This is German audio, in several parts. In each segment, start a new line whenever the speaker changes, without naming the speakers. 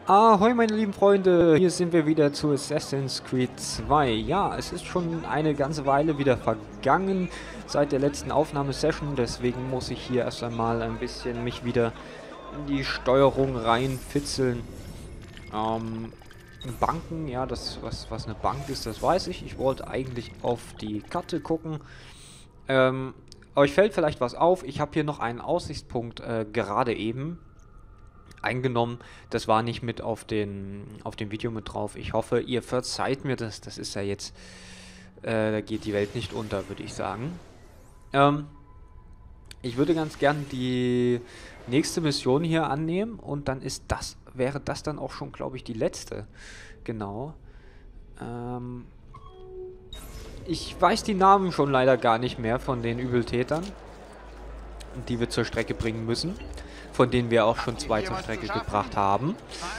Ahoi meine lieben Freunde, hier sind wir wieder zu Assassin's Creed 2. Ja, es ist schon eine ganze Weile wieder vergangen seit der letzten Aufnahmesession, deswegen muss ich hier erst einmal ein bisschen mich wieder in die Steuerung reinfitzeln. Banken, ja, was eine Bank ist, das weiß ich. Ich wollte eigentlich auf die Karte gucken. Euch fällt vielleicht was auf, ich habe hier noch einen Aussichtspunkt gerade eben eingenommen. Das war nicht mit auf dem Video mit drauf. Ich hoffe, ihr verzeiht mir das. Das ist ja jetzt, da geht die Welt nicht unter, würde ich sagen. Ich würde ganz gern die nächste Mission hier annehmen und dann wäre das dann auch schon, glaube ich, die letzte. Genau. Ich weiß die Namen schon leider gar nicht mehr von den Übeltätern, die wir zur Strecke bringen müssen. Von denen wir auch schon 2 zur Strecke gebracht haben.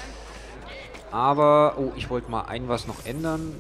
Aber, oh, ich wollte mal was noch ändern.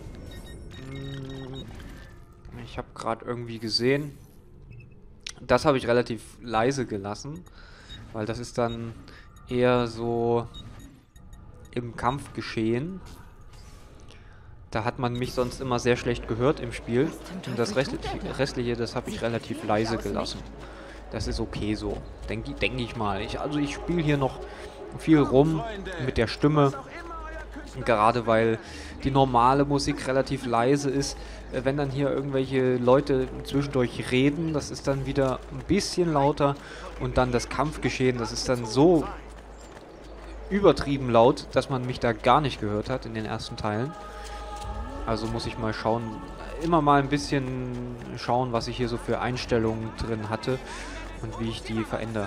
Ich habe gerade irgendwie gesehen, das habe ich relativ leise gelassen, weil das ist dann eher so im Kampfgeschehen. Da hat man mich sonst immer sehr schlecht gehört im Spiel. Und das Restliche, das habe ich relativ leise gelassen. Das ist okay so, denke ich mal. Also ich spiele hier noch viel rum mit der Stimme. Gerade weil die normale Musik relativ leise ist. Wenn dann hier irgendwelche Leute zwischendurch reden, das ist dann wieder ein bisschen lauter. Und dann das Kampfgeschehen, das ist dann so übertrieben laut, dass man mich da gar nicht gehört hat in den ersten Teilen. Also muss ich mal schauen, immer mal ein bisschen schauen, was ich hier so für Einstellungen drin hatte. Und wie ich die verändere.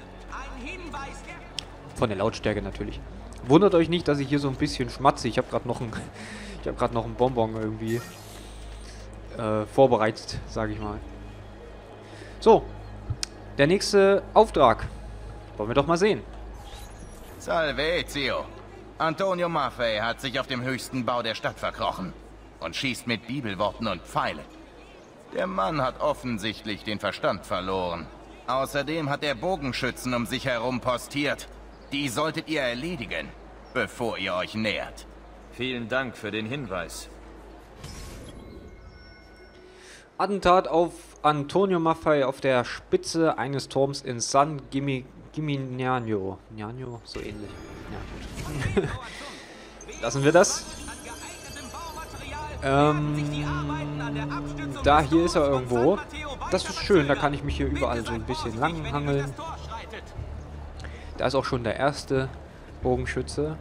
Von der Lautstärke natürlich. Wundert euch nicht, dass ich hier so ein bisschen schmatze. Ich habe gerade noch einen Bonbon irgendwie vorbereitet, sage ich mal. So, der nächste Auftrag. Wollen wir doch mal sehen.
Salvezio. Antonio Maffei hat sich auf dem höchsten Bau der Stadt verkrochen und schießt mit Bibelworten und Pfeilen. Der Mann hat offensichtlich den Verstand verloren. Außerdem hat er Bogenschützen um sich herum postiert. Die solltet ihr erledigen, bevor ihr euch nähert.
Vielen Dank für den Hinweis.
Attentat auf Antonio Maffei auf der Spitze eines Turms in San Gimignano. Gnano, so ähnlich. Ja, gut. Lassen wir das. Da, hier ist er irgendwo. Das ist schön, da kann ich mich hier überall so ein bisschen langhangeln. Da ist auch schon der erste Bogenschütze.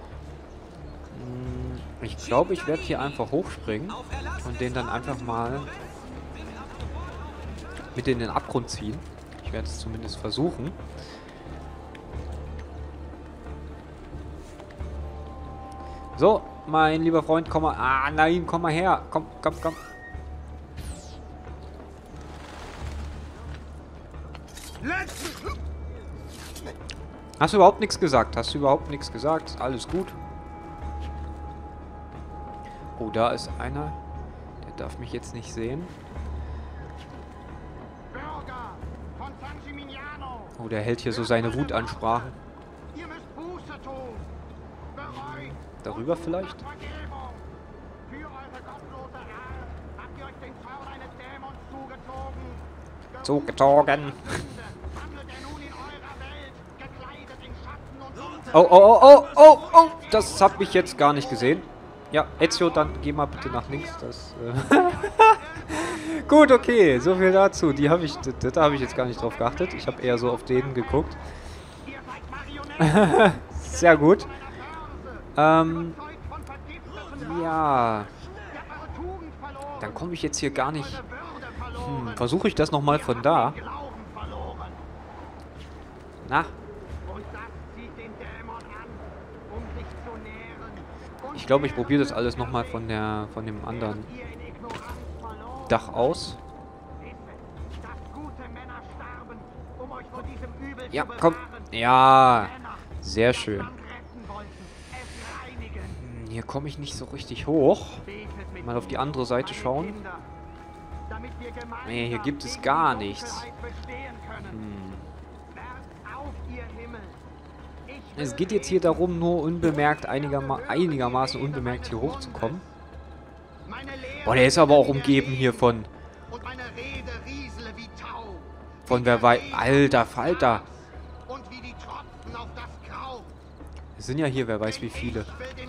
Ich glaube, ich werde hier einfach hochspringen und den dann einfach mal mit in den Abgrund ziehen. Ich werde es zumindest versuchen. So, mein lieber Freund, komm mal. Ah, nein, komm mal her. Komm, komm, komm. Hast du überhaupt nichts gesagt? Hast du überhaupt nichts gesagt? Alles gut. Oh, da ist einer. Der darf mich jetzt nicht sehen. Oh, der hält hier so seine Wutansprachen. Darüber vielleicht? Zugezogen. Oh, oh, oh, oh, oh, oh. Das habe ich jetzt gar nicht gesehen. Ja, Ezio, dann geh mal bitte nach links. Das, Gut, okay. So viel dazu. Da habe ich jetzt gar nicht drauf geachtet. Ich habe eher so auf den geguckt. Sehr gut. Ja. Dann komme ich jetzt hier gar nicht... versuche ich das nochmal von da. Na? Ich glaube, ich probiere das alles nochmal von dem anderen Dach aus. Ja, komm. Ja, sehr schön. Hier komme ich nicht so richtig hoch. Mal auf die andere Seite schauen. Nee, hier gibt es gar nichts. Es geht jetzt hier darum, nur unbemerkt, einigermaßen unbemerkt hier hochzukommen. Boah, der ist aber auch umgeben hier von wer weiß... Alter Falter! Es sind ja hier, wer weiß wie viele.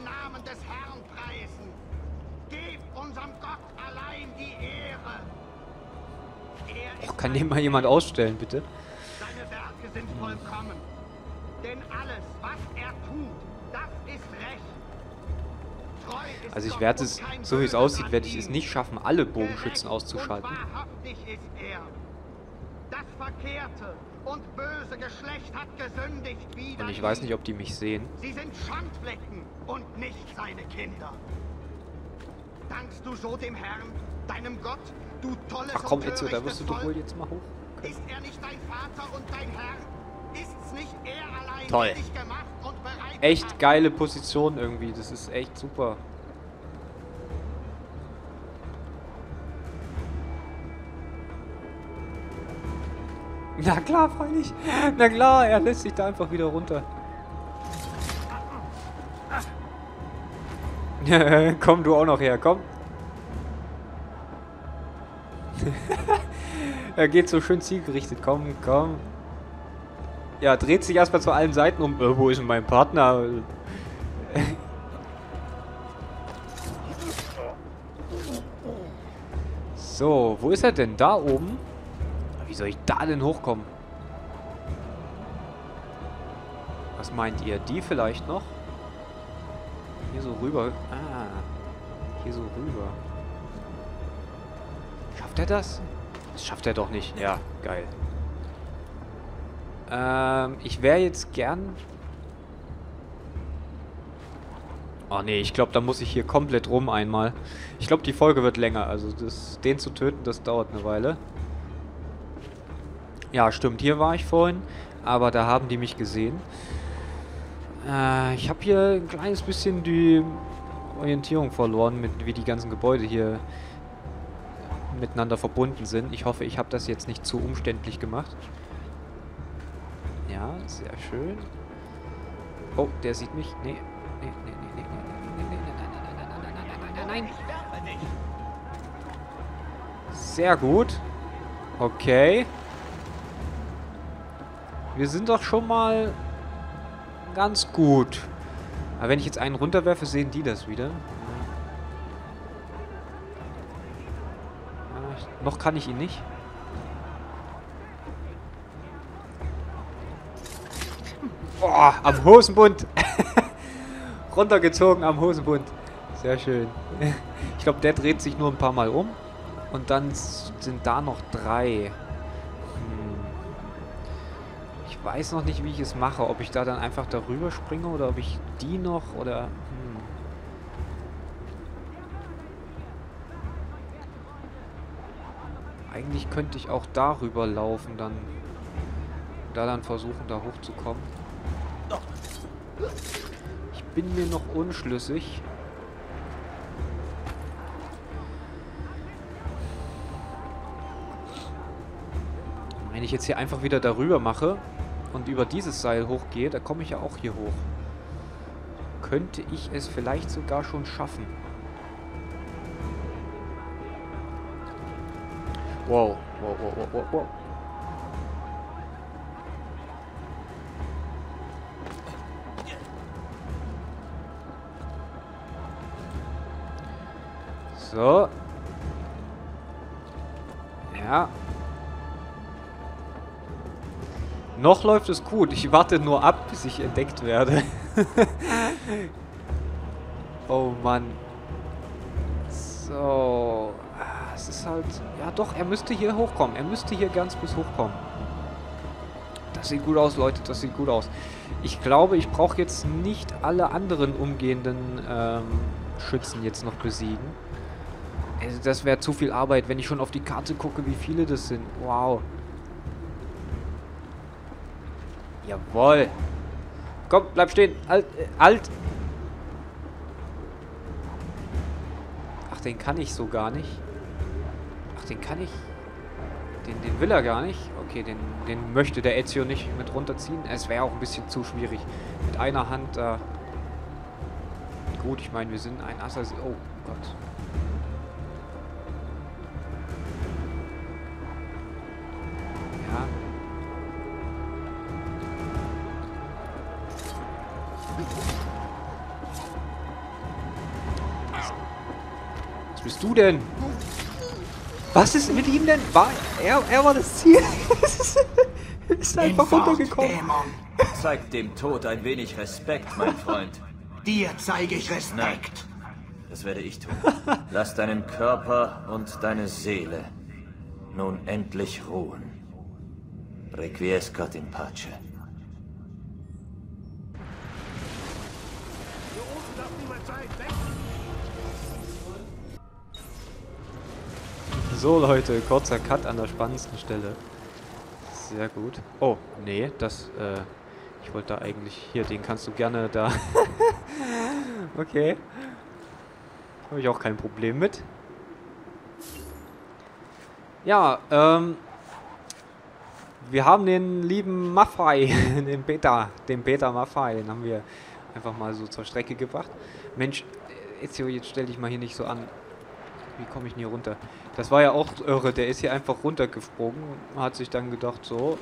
Och, kann den mal jemand ausstellen, bitte?
Seine Werke sind vollkommen. Denn alles, was er tut, das ist recht. Treu ist
Also ich
Gott
werde
und
es,
kein
so wie es
Böser
aussieht,
an
werde ich
ihm.
es nicht schaffen, alle Bogenschützen
Gerecht
auszuschalten.
und wahrhaftig ist er. Das verkehrte und böse Geschlecht hat gesündigt wider
Und ich weiß
ihn.
nicht, ob die mich sehen.
Sie sind Schandflecken und nicht seine Kinder. Dankst du so dem Herrn, deinem Gott, du tolles
Ach komm,
und
Ezio, da wirst
törichtes
du doch
Volk?
wohl jetzt mal hoch.
Ist er nicht dein Vater und dein Herr? Ist's nicht er allein,
Toll.
der dich gemacht und bereitet
Echt
hat?
geile Position irgendwie. Das ist echt super. Na klar, freilich. Na klar, er lässt sich da einfach wieder runter. Komm du auch noch her, komm. Er geht so schön zielgerichtet. Komm, komm. Ja, dreht sich erstmal zu allen Seiten um. Wo ist denn mein Partner? So, wo ist er denn? Da oben? Wie soll ich da denn hochkommen? Was meint ihr? Die vielleicht noch? Hier so rüber. Ah. Hier so rüber. Schafft er das? Das schafft er doch nicht. Ja, geil. Ich wäre jetzt gern... Oh nee, ich glaube, da muss ich hier komplett rum einmal. Ich glaube, die Folge wird länger. Also den zu töten, das dauert eine Weile. Ja, stimmt. Hier war ich vorhin. Aber da haben die mich gesehen. Ich habe hier ein kleines bisschen die Orientierung verloren, mit wie die ganzen Gebäude hier miteinander verbunden sind. Ich hoffe, ich habe das jetzt nicht zu umständlich gemacht. Ja, sehr schön. Oh, der sieht mich. Nee. Nee, nee, nee, nee, nee, nee, nee, nein, nein, nein, nein, nein, nein. Sehr gut. Okay. Wir sind doch schon mal ganz gut. Aber wenn ich jetzt einen runterwerfe, sehen die das wieder. Noch kann ich ihn nicht. Boah, am Hosenbund. Runtergezogen am Hosenbund. Sehr schön. Ich glaube, der dreht sich nur ein paar Mal um. Und dann sind da noch 3. Ich weiß noch nicht, wie ich es mache. Ob ich da dann einfach darüber springe oder ob ich die noch oder... Eigentlich könnte ich auch darüber laufen, dann versuchen, da hochzukommen. Ich bin mir noch unschlüssig. Wenn ich jetzt hier einfach wieder darüber mache und über dieses Seil hochgehe, da komme ich ja auch hier hoch. Könnte ich es vielleicht sogar schon schaffen. Wow, wow, wow, wow, wow, wow. So. Ja. Noch läuft es gut. Ich warte nur ab, bis ich entdeckt werde. Oh Mann. So. Es ist halt... Ja doch, er müsste hier hochkommen. Er müsste hier ganz bis hochkommen. Das sieht gut aus, Leute. Das sieht gut aus. Ich glaube, ich brauche jetzt nicht alle anderen umgehenden Schützen jetzt noch besiegen. Also das wäre zu viel Arbeit, wenn ich schon auf die Karte gucke, wie viele das sind. Wow. Jawohl. Komm, bleib stehen. Halt. Ach, den kann ich so gar nicht. Ach, den kann ich... Den will er gar nicht. Okay, den möchte der Ezio nicht mit runterziehen. Es wäre auch ein bisschen zu schwierig. Mit einer Hand, gut, ich meine, wir sind ein Assassin. Oh Gott. Ja. Was bist du denn? Was ist mit ihm denn? Er war das Ziel. Ist einfach runtergekommen.
Zeig dem Tod ein wenig Respekt, mein Freund.
Dir zeige ich Respekt.
Nein, das werde ich tun. Lass deinen Körper und deine Seele nun endlich ruhen. Requiescat in pace.
So Leute, kurzer Cut an der spannendsten Stelle. Sehr gut. Oh, nee, ich wollte da eigentlich... Hier, den kannst du gerne da... Okay. Habe ich auch kein Problem mit. Ja, wir haben den lieben Maffei, den Beta Maffei, den haben wir einfach mal so zur Strecke gebracht. Mensch, Ezio, jetzt stell dich mal hier nicht so an. Wie komme ich denn hier runter? Das war ja auch irre, der ist hier einfach runtergesprungen, hat sich dann gedacht, so,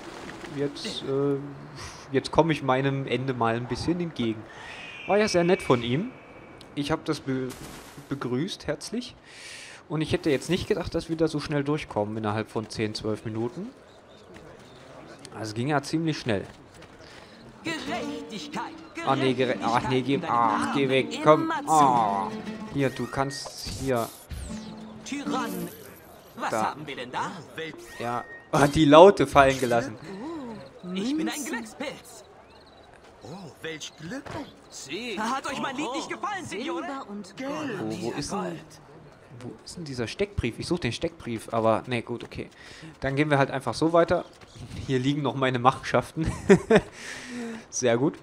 jetzt komme ich meinem Ende mal ein bisschen entgegen. War ja sehr nett von ihm. Ich habe das begrüßt, herzlich. Und ich hätte jetzt nicht gedacht, dass wir da so schnell durchkommen, innerhalb von 10, 12 Minuten. Also ging ja ziemlich schnell.
Gerechtigkeit.
Ah, nee, geh weg, komm. Oh. Hier, du kannst hier...
Tyrann. Was
Da.
haben wir denn da?
Ja, hat die Laute fallen gelassen.
Ich bin ein Glückspilz.
Oh, welch Glück.
Sie. Hat euch mein Lied nicht gefallen, Signore?
Wo ist denn dieser Steckbrief? Ich suche den Steckbrief, aber ne, gut, okay. Dann gehen wir halt einfach so weiter. Hier liegen noch meine Machenschaften. Sehr gut.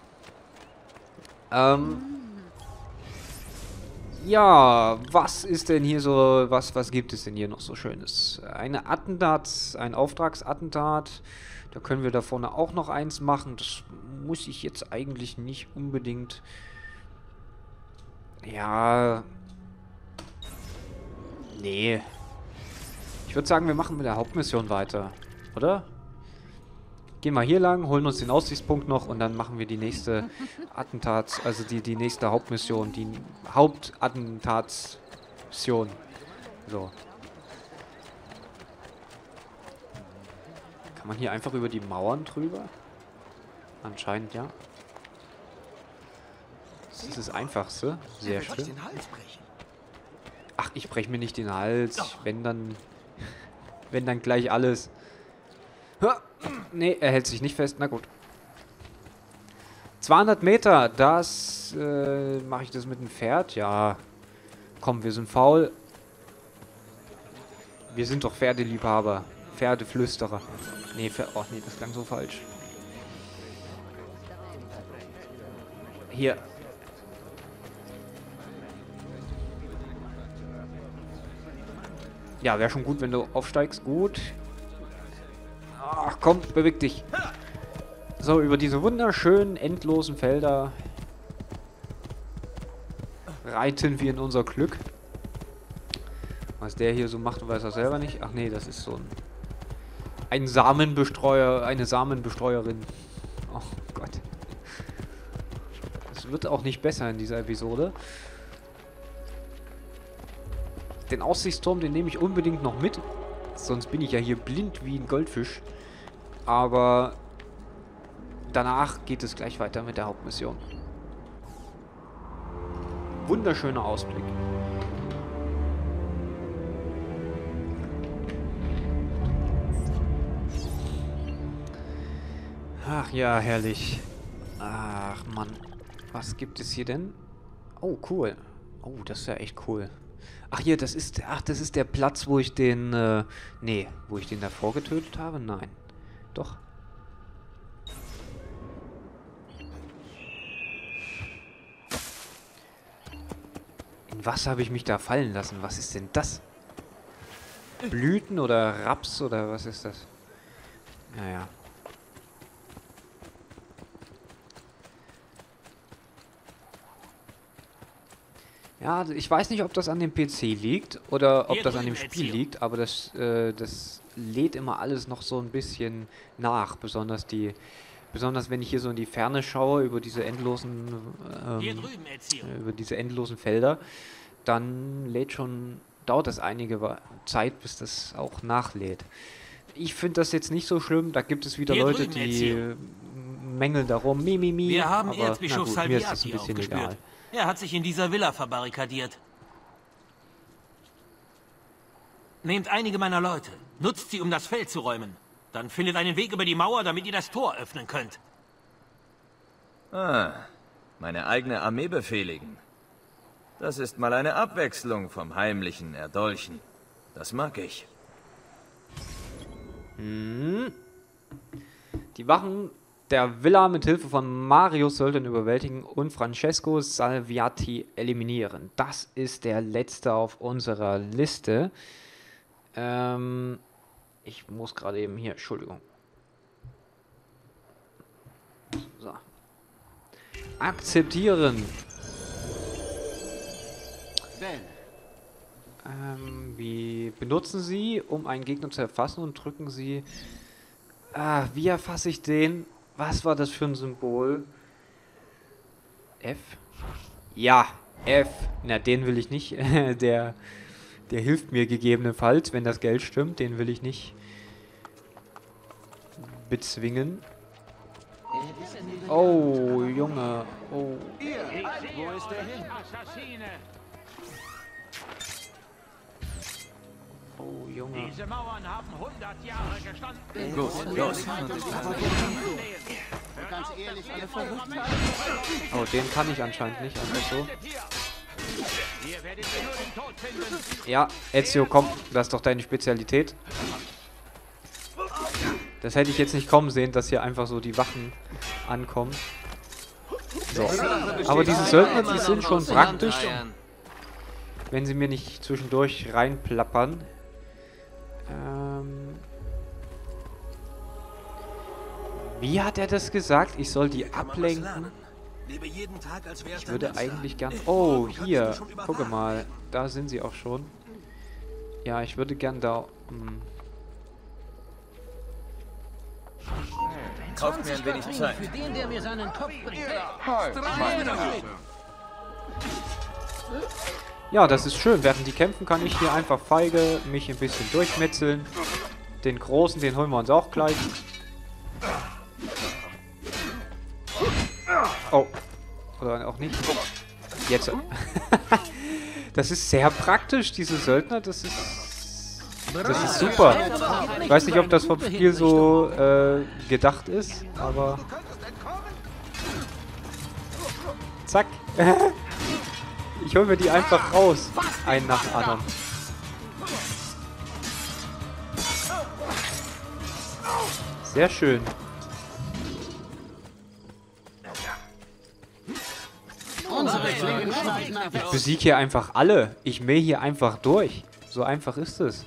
Ja, was ist denn hier so, was gibt es denn hier noch so Schönes? Ein Auftragsattentat. Da können wir da vorne auch noch eins machen. Das muss ich jetzt eigentlich nicht unbedingt... Ja... Nee. Ich würde sagen, wir machen mit der Hauptmission weiter. Oder? Gehen wir hier lang, holen uns den Aussichtspunkt noch und dann machen wir die nächste also die nächste Hauptmission, die Hauptattentatsmission. So. Kann man hier einfach über die Mauern drüber? Anscheinend ja. Das ist das Einfachste. Sehr schön. Ach, ich breche mir nicht den Hals. Wenn dann gleich alles. Nee, er hält sich nicht fest. Na gut. 200 Meter, das mache ich das mit dem Pferd? Ja. Komm, wir sind faul. Wir sind doch Pferdeliebhaber. Pferdeflüsterer. Nee, oh nee, das klang so falsch. Hier. Ja, wäre schon gut, wenn du aufsteigst. Gut. Ach komm, beweg dich. So, über diese wunderschönen, endlosen Felder reiten wir in unser Glück. Was der hier so macht, weiß er selber nicht. Ach nee, das ist so ein Samenbestreuer, eine Samenbestreuerin. Oh Gott. Es wird auch nicht besser in dieser Episode. Den Aussichtsturm, den nehme ich unbedingt noch mit. Sonst bin ich ja hier blind wie ein Goldfisch. Aber danach geht es gleich weiter mit der Hauptmission. Wunderschöner Ausblick. Ach ja, herrlich. Ach Mann. Was gibt es hier denn? Oh, cool. Oh, das ist ja echt cool. Ach hier, das ist der Platz, wo ich den, wo ich den davor getötet habe? Nein. Doch. In was habe ich mich da fallen lassen? Was ist denn das? Blüten oder Raps oder was ist das? Naja. Ja, also ich weiß nicht, ob das an dem PC liegt oder ob das an dem Spiel liegt, aber das lädt immer alles noch so ein bisschen nach, besonders wenn ich hier so in die Ferne schaue über diese endlosen Felder, dann dauert das einige Zeit, bis das auch nachlädt. Ich finde das jetzt nicht so schlimm, da gibt es wieder Leute, die mängeln darum,
Wir haben
aber
Erzbischof
na gut, mir ist das ein
Salviati
bisschen
aufgespürt.
egal.
Er hat sich in dieser Villa verbarrikadiert. Nehmt einige meiner Leute. Nutzt sie, um das Feld zu räumen. Dann findet einen Weg über die Mauer, damit ihr das Tor öffnen könnt.
Ah, meine eigene Armee befehligen. Das ist mal eine Abwechslung vom heimlichen Erdolchen. Das mag ich.
Die Wachen der Villa mit Hilfe von Marius sollten überwältigen und Francesco Salviati eliminieren. Das ist der letzte auf unserer Liste. Ich muss gerade eben hier, Entschuldigung. So. Akzeptieren. Wie benutzen Sie, um einen Gegner zu erfassen, und drücken Sie... wie erfasse ich den? Was war das für ein Symbol? F? Ja, F. Na, den will ich nicht. Der hilft mir gegebenenfalls, wenn das Geld stimmt. Den will ich nicht bezwingen. Oh, Junge. Oh.
Wo ist der hin? Assassine!
Oh, Junge.
Diese Mauern haben 100 Jahre gestanden.
Gut, los.
Ganz ehrlich, ihr verrückt.
Oh, den kann ich anscheinend nicht. Einfach so.
Hier werdet ihr nur den Tod finden.
Ja, Ezio, komm. Das ist doch deine Spezialität. Das hätte ich jetzt nicht kommen sehen, dass hier einfach so die Wachen ankommen. So. Aber diese Söldner, die sind schon praktisch, wenn sie mir nicht zwischendurch reinplappern. Wie hat er das gesagt? Ich soll die ablenken? Ich würde eigentlich gern... Oh, hier. Gucke mal. Da sind sie auch schon. Ja, ich würde gern da...
Kauft mir ein wenig Zeit.
Für den, der mir seinen Kopf bringt.
Ja, das ist schön. Während die kämpfen, kann ich hier einfach feige mich ein bisschen durchmetzeln. Den Großen, den holen wir uns auch gleich. Oh. Oder auch nicht. Jetzt. Das ist sehr praktisch, diese Söldner. Das ist super. Ich weiß nicht, ob das vom Spiel so gedacht ist, aber... Zack. Ich hole mir die einfach raus. Einen nach dem anderen. Sehr schön. Ich besiege hier einfach alle. Ich mähe hier einfach durch. So einfach ist es.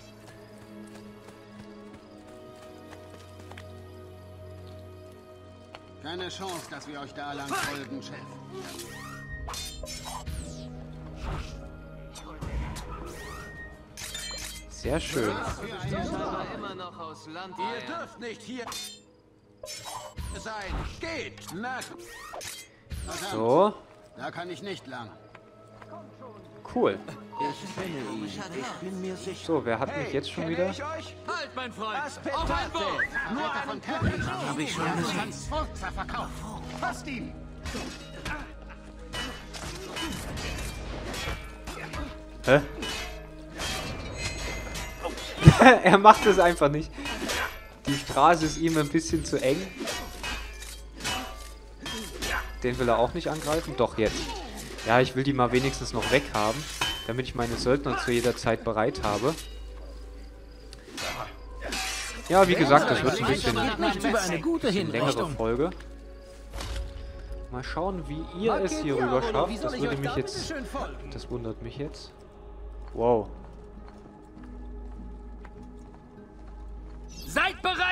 Keine Chance, dass wir euch da lang folgen, Chef.
Sehr schön.
Ihr dürft nicht hier sein. Geht! Na,
So.
da kann ich nicht lang.
Cool.
Ich kenne ihn. Ich bin mir sicher.
So, wer hat mich jetzt schon wieder?
Halt, mein Freund!
Auf ein Boot! Nur von Teppich. Hab ich schon gesehen. Ganz Forza verkauft. Fasst ihn!
Hä? Er macht es einfach nicht. Die Straße ist ihm ein bisschen zu eng. Den will er auch nicht angreifen. Doch, jetzt. Ja, ich will die mal wenigstens noch weghaben, damit ich meine Söldner zu jeder Zeit bereit habe. Ja, wie gesagt, das wird ein bisschen längere Folge. Mal schauen, wie ihr es hier rüber schafft. Das würde mich jetzt... Das wundert mich jetzt. Wow.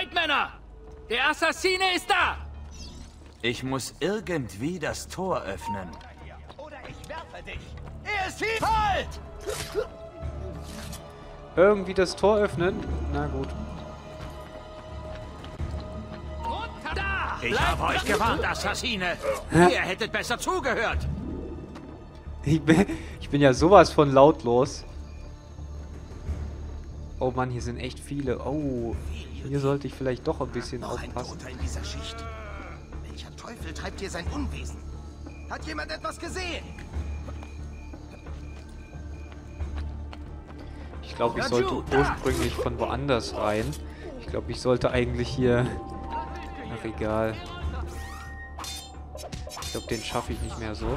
bereit, Männer! Der Assassine ist da!
Ich muss irgendwie das Tor öffnen.
Oder ich werfe dich. Er ist hier! Halt!
Irgendwie das Tor öffnen? Na gut.
Runter da! Ich habe euch gewarnt, Assassine! Ihr hättet besser zugehört!
Ich bin ja sowas von lautlos. Oh Mann, hier sind echt viele. Oh, hier sollte ich vielleicht doch ein bisschen
Noch ein
aufpassen.
Toter in dieser Schicht. Welcher Teufel treibt hier sein Unwesen? Hat jemand etwas gesehen?
Ich glaube, ich sollte ursprünglich von woanders rein. Ich glaube, ich sollte eigentlich hier... Ach, egal. Ich glaube, den schaffe ich nicht mehr so.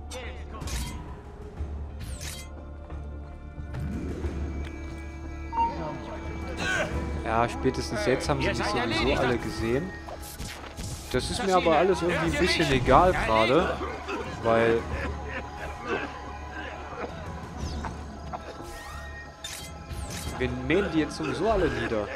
Ja, spätestens jetzt haben sie mich sowieso alle gesehen. Das ist mir aber alles irgendwie ein bisschen egal gerade, weil... Wir mähen die jetzt sowieso alle nieder.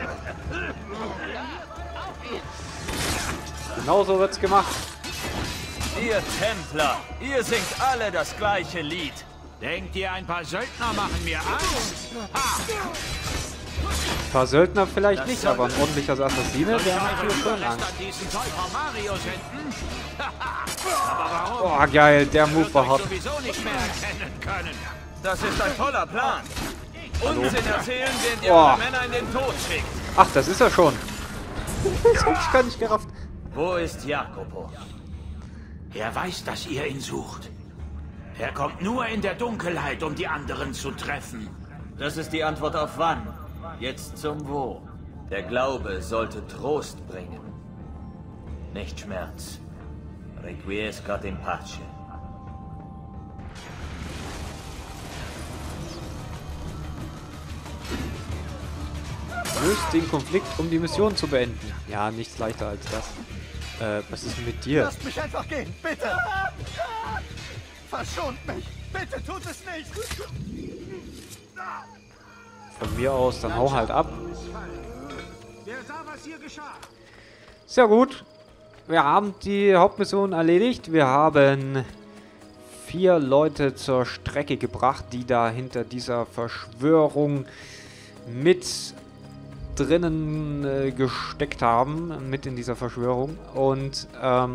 Genau so wird's gemacht.
Ihr Templer, ihr singt alle das gleiche Lied.
Denkt ihr, ein paar Söldner machen mir Angst? Ha!
Ein paar Söldner vielleicht nicht, aber ein ordentlicher Assassine, der macht mir schon Angst.
An diesen Täufer Mario senden? Aber warum?
Boah, geil, der Move war hart.
Sowieso nicht mehr erkennen können.
Das ist ein toller Plan. Unsinn erzählen, den ihr
Boah.
eure Männer in den Tod schickt.
Ach, das ist er schon. Das hab ich gar nicht gerafft.
Wo ist Jacopo?
Er weiß, dass ihr ihn sucht. Er kommt nur in der Dunkelheit, um die anderen zu treffen.
Das ist die Antwort auf wann. Jetzt zum Wo. Der Glaube sollte Trost bringen. Nicht Schmerz. Requiescat in pace.
Löst den Konflikt, um die Mission zu beenden. Ja, nichts leichter als das. Was ist denn mit dir?
Lasst mich einfach gehen, bitte! Verschont mich! Bitte tut es nicht!
Von mir aus, dann hau halt ab.
Wer sah, was hier geschah?
Sehr gut. Wir haben die Hauptmission erledigt. Wir haben 4 Leute zur Strecke gebracht, die da hinter dieser Verschwörung mit drinnen gesteckt haben, mit in dieser Verschwörung. Und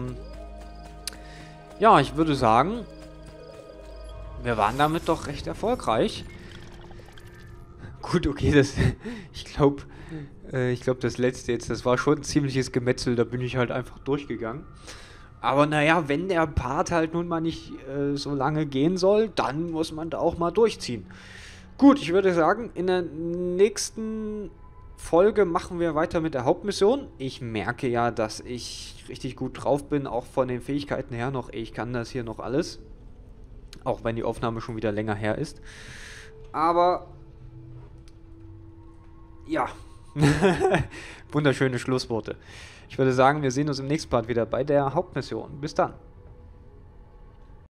ja, ich würde sagen, wir waren damit doch recht erfolgreich. Gut, okay, das ich glaube, das letzte jetzt, das war schon ein ziemliches Gemetzel, da bin ich halt einfach durchgegangen. Aber naja, wenn der Part halt nun mal nicht so lange gehen soll, dann muss man da auch mal durchziehen. Gut, ich würde sagen, in der nächsten Folge machen wir weiter mit der Hauptmission. Ich merke ja, dass ich richtig gut drauf bin, auch von den Fähigkeiten her noch. Ich kann das hier noch alles. Auch wenn die Aufnahme schon wieder länger her ist. Aber ja, wunderschöne Schlussworte. Ich würde sagen, wir sehen uns im nächsten Part wieder bei der Hauptmission. Bis dann.